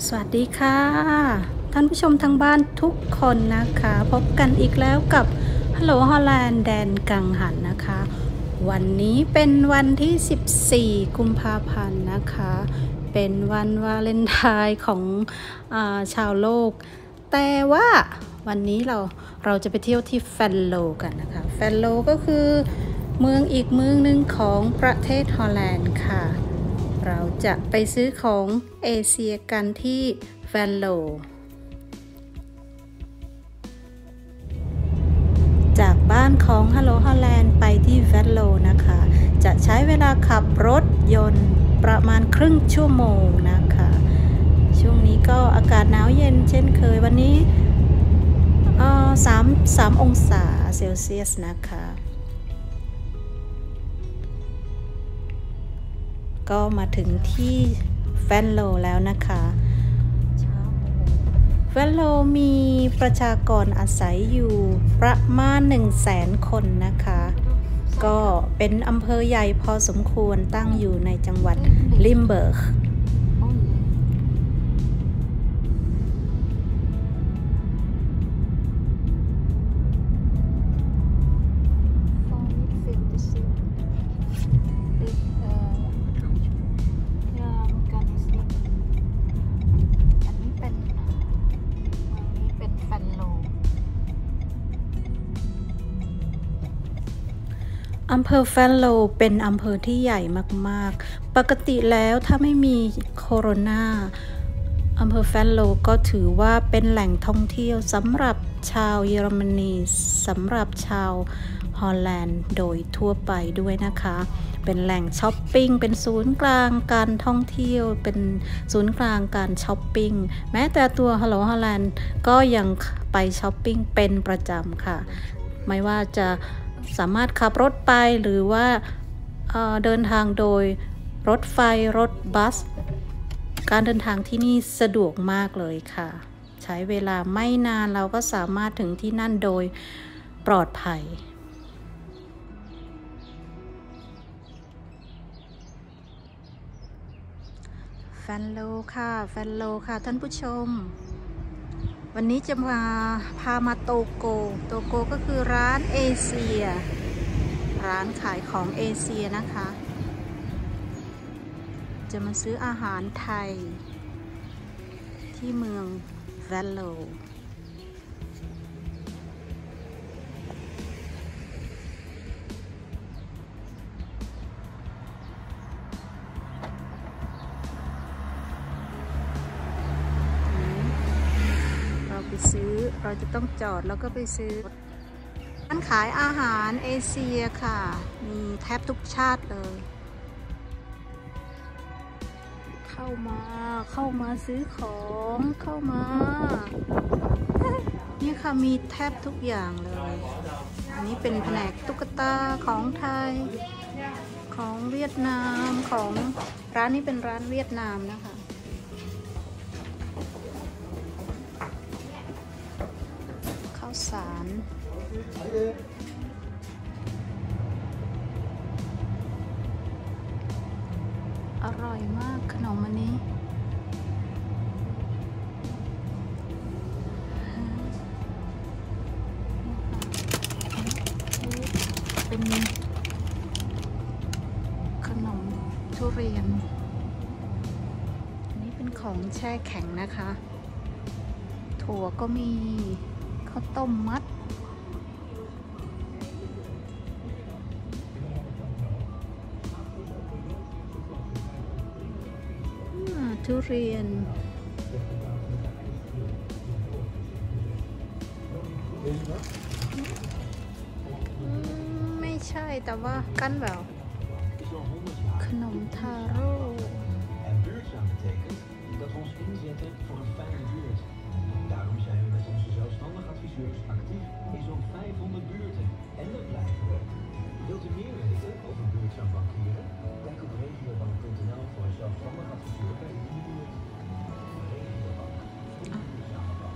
สวัสดีค่ะท่านผู้ชมทางบ้านทุกคนนะคะพบกันอีกแล้วกับ Hello Holland แดนกังหันนะคะวันนี้เป็นวันที่14กุมภาพันธ์นะคะเป็นวันวาเลนไทน์ของชาวโลกแต่ว่าวันนี้เราจะไปเที่ยวที่แฟนโลกันนะคะแฟนโลก็คือเมืองอีกเมืองหนึ่งของประเทศฮอลแลนด์ค่ะเราจะไปซื้อของเอเชียกันที่แฟนโลจากบ้านของ Hello Holland ไปที่แฟนโลนะคะจะใช้เวลาขับรถยนต์ประมาณครึ่งชั่วโมงนะคะช่วงนี้ก็อากาศหนาวเย็นเช่นเคยวันนี้3 องศาเซลเซียสนะคะก็มาถึงที่แฟนโลแล้วนะคะแฟนโลมีประชากรอาศัยอยู่ประมาณ 100,000 คนนะคะก็เป็นอำเภอใหญ่พอสมควรตั้งอยู่ในจังหวัดลิมเบิร์กอำเภอแฟนโลเป็นอำเภอที่ใหญ่มากๆปกติแล้วถ้าไม่มีโคโรนาอำเภอแฟนโลก็ถือว่าเป็นแหล่งท่องเที่ยวสำหรับชาวเยอรมนีสำหรับชาวฮอลแลนด์โดยทั่วไปด้วยนะคะเป็นแหล่งช้อปปิ้งเป็นศูนย์กลางการท่องเที่ยวเป็นศูนย์กลางการช้อปปิ้งแม้แต่ตัว Hello Holland ก็ยังไปช้อปปิ้งเป็นประจำค่ะไม่ว่าจะสามารถขับรถไปหรือว่าเดินทางโดยรถไฟรถบัสการเดินทางที่นี่สะดวกมากเลยค่ะใช้เวลาไม่นานเราก็สามารถถึงที่นั่นโดยปลอดภัยแฟนโลค่ะแฟนโลค่ะท่านผู้ชมวันนี้จะพามาโตโกก็คือร้านเอเชียร้านขายของเอเชียนะคะจะมาซื้ออาหารไทยที่เมืองแฟนโลเราจะต้องจอดแล้วก็ไปซื้อร้านขายอาหารเอเชียค่ะมีแทบทุกชาติเลยเข้ามาซื้อของเข้ามานี่ค่ะมีแทบทุกอย่างเลยอันนี้เป็นแผนกตุ๊กตาของไทยของเวียดนามของร้านนี้เป็นร้านเวียดนามนะคะสารอร่อยมากขนมอันนี้เป็นขนมทุเรียนอันนี้เป็นของแช่แข็งนะคะถั่วก็มีข้าวต้มมัดทุเรียนไม่ใช่แต่ว่ากันแบบขนมทาโร่ Daarom zijn we met onze zelfstandig adviseurs actief in zo'n 500 buurten en dat blijven we. Wilt u meer weten over buurtzaam bankieren? Kijk op regiobank.nl voor een zelfstandig adviseur bij uw buurt. Regiobank, een duurzame bank.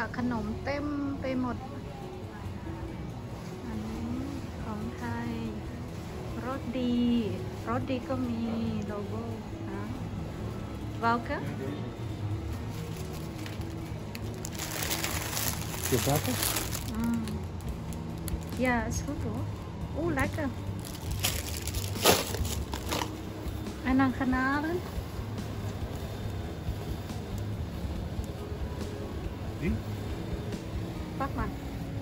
ค่ะขนมเต็มไปหมดอันนี้ของไทยรสดีก็มีโลโก้นะwelke Je bakken? Ja, is goed hoor. Oeh, lekker. En dan garnalen. Die? Pak maar.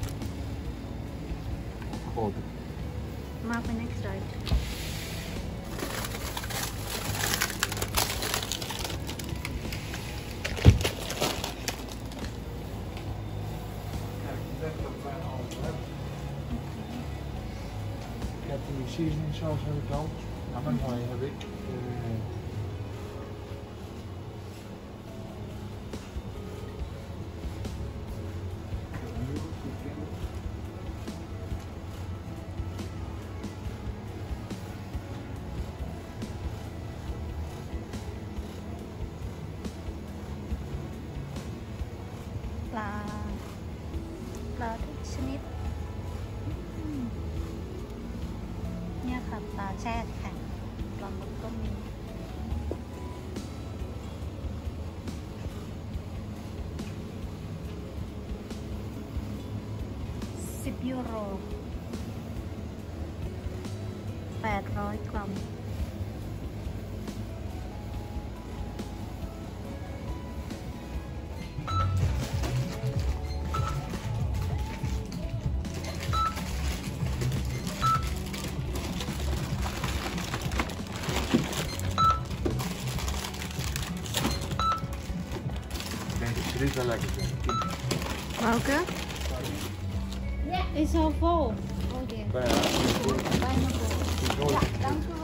Goed. Maakt me niks uit. Ik heb die seasoning saus heb ik al. Amandoi heb ik. ปลาทุกชนิดเนี่ยค่ะปลาแช่แข็งปลาหมึกก็มี€10 800 กรัม Dit wel lekker zijn. Welke? Is al vol. Oh dear. Bijna. Bijna vol. Ja, dank u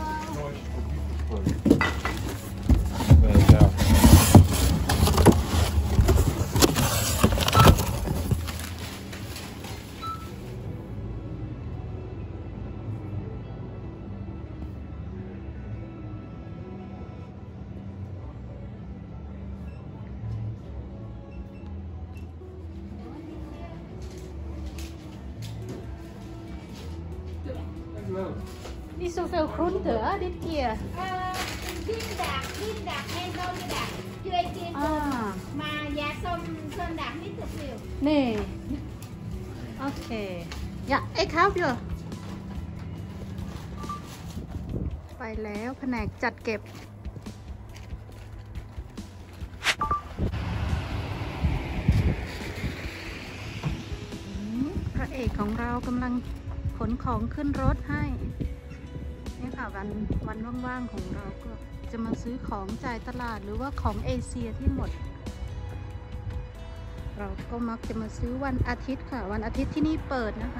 wel. Ja. Niet zoveel groente hè, dit keer. Viên đạt hay rau đạt chưa kia mà giá sâm đạt ít thực nhiều. Nee. Oké. Ja, ik help je. ไปแล้วแผนกจัดเก็บพระเอกของเรากำลังขนของขึ้นรถให้นี่ค่ะวันว่างๆของเราก็จะมาซื้อของจ่ายตลาดหรือว่าของเอเชียที่หมดเราก็มักจะมาซื้อวันอาทิตย์ค่ะวันอาทิตย์ที่นี่เปิดนะคะ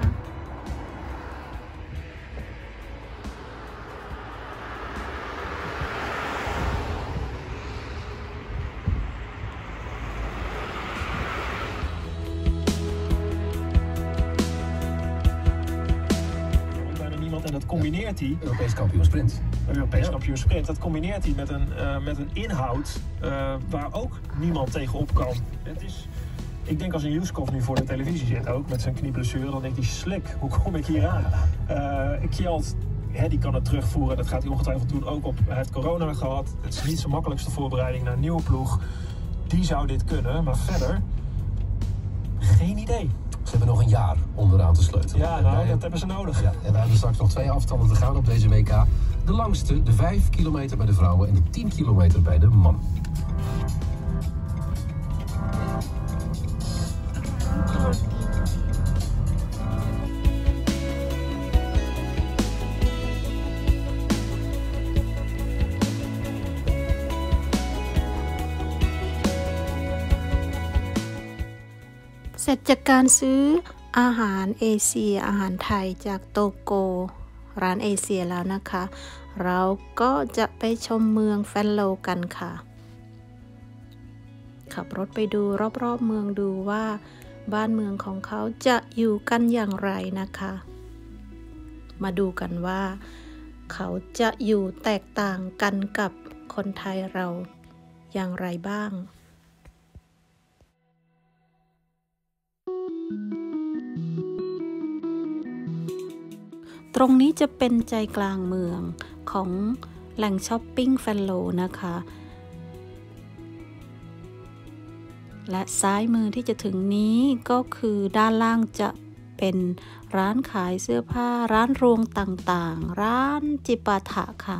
En dat combineert hij. Europees kampioen sprint. Europees kampioen sprint. Dat combineert hij met een inhoud waar ook niemand tegenop kan. Het is, ik denk als een Juskov nu voor de televisie zit ook met zijn knieblessure, dan denkt hij slik, hoe kom ik hier aan? Kjeld, die kan het terugvoeren. Dat gaat hij ongetwijfeld doen ook op. Hij heeft corona gehad. Het is niet zijn makkelijkste voorbereiding naar een nieuwe ploeg. Die zou dit kunnen, maar verder geen idee. Ze hebben nog een jaar om eraan te sleutelen. Ja, nou, dat hebben ze nodig. Ja, en wij hebben straks nog 2 afstanden te gaan op deze WK. De langste, de 5 kilometer bij de vrouwen en de 10 kilometer bij de mannen. เสร็จจากการซื้ออาหารเอเชียอาหารไทยจากโตโกร้านเอเชียแล้วนะคะ เราก็จะไปชมเมืองแฟนโลกันค่ะขับรถไปดูรอบๆเมืองดูว่าบ้านเมืองของเขาจะอยู่กันอย่างไรนะคะ มาดูกันว่าเขาจะอยู่แตกต่างกันกับคนไทยเราอย่างไรบ้างตรงนี้จะเป็นใจกลางเมืองของแหล่งช้อปปิ้งแฟนโลนะคะและซ้ายมือที่จะถึงนี้ก็คือด้านล่างจะเป็นร้านขายเสื้อผ้าร้านรวงต่างๆร้านจิปาถะค่ะ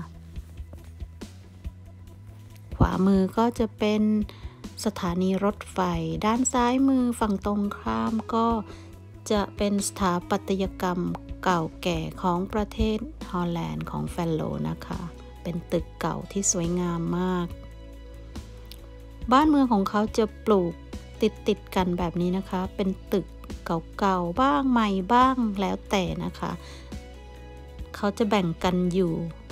ขวามือก็จะเป็นสถานีรถไฟด้านซ้ายมือฝั่งตรงข้ามก็จะเป็นสถาปัตยกรรมเก่าแก่ของประเทศฮอลแลนด์ของแฟนโลนะคะเป็นตึกเก่าที่สวยงามมากบ้านเมืองของเขาจะปลูกติดกันแบบนี้นะคะเป็นตึกเก่าๆบ้างใหม่บ้างแล้วแต่นะคะเขาจะแบ่งกันอยู่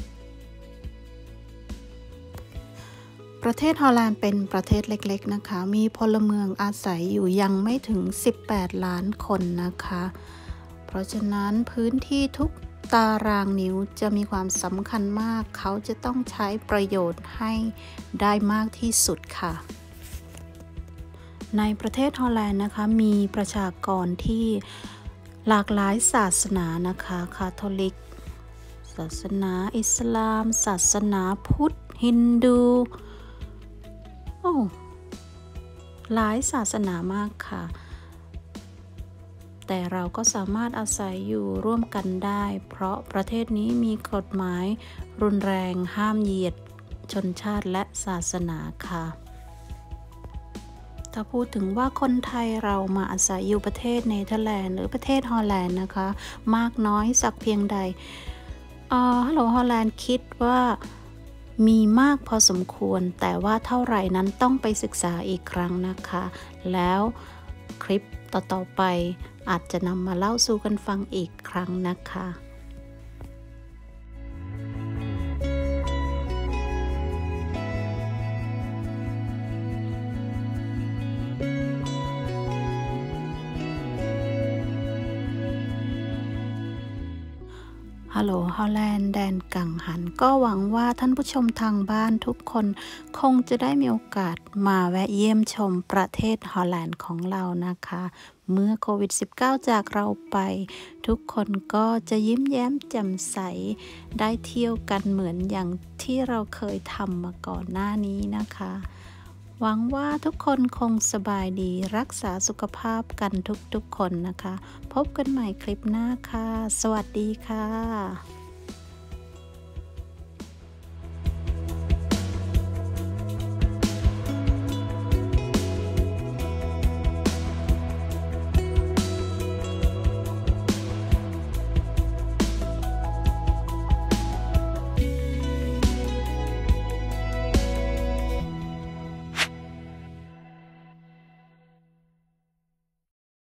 ประเทศฮอลแลนด์เป็นประเทศเล็กๆนะคะมีพลเมืองอาศัยอยู่ยังไม่ถึง18 ล้านคนนะคะเพราะฉะนั้นพื้นที่ทุกตารางนิ้วจะมีความสำคัญมากเขาจะต้องใช้ประโยชน์ให้ได้มากที่สุดค่ะในประเทศฮอลแลนด์นะคะมีประชากรที่หลากหลายศาสนานะคะคาทอลิกศาสนาอิสลามศาสนาพุทธฮินดูหลายศาสนามากค่ะแต่เราก็สามารถอาศัยอยู่ร่วมกันได้เพราะประเทศนี้มีกฎหมายรุนแรงห้ามเหยียดชนชาติและศาสนาค่ะถ้าพูดถึงว่าคนไทยเรามาอาศัยอยู่ประเทศเนเธอร์แลนด์หรือประเทศฮอลแลนด์นะคะมากน้อยสักเพียงใดฮัลโหลฮอลแลนด์คิดว่ามีมากพอสมควรแต่ว่าเท่าไหร่นั้นต้องไปศึกษาอีกครั้งนะคะแล้วคลิปต่อไปอาจจะนำมาเล่าสู่กันฟังอีกครั้งนะคะฮัลโหลฮอลแลนด์แดนกังหันก็หวังว่าท่านผู้ชมทางบ้านทุกคนคงจะได้มีโอกาสมาแวะเยี่ยมชมประเทศฮอลแลนด์ของเรานะคะเมื่อโควิด -19 จากเราไปทุกคนก็จะยิ้มแย้มแจ่มใสได้เที่ยวกันเหมือนอย่างที่เราเคยทำมาก่อนหน้านี้นะคะหวังว่าทุกคนคงสบายดีรักษาสุขภาพกันทุกๆคนนะคะพบกันใหม่คลิปหน้าค่ะสวัสดีค่ะ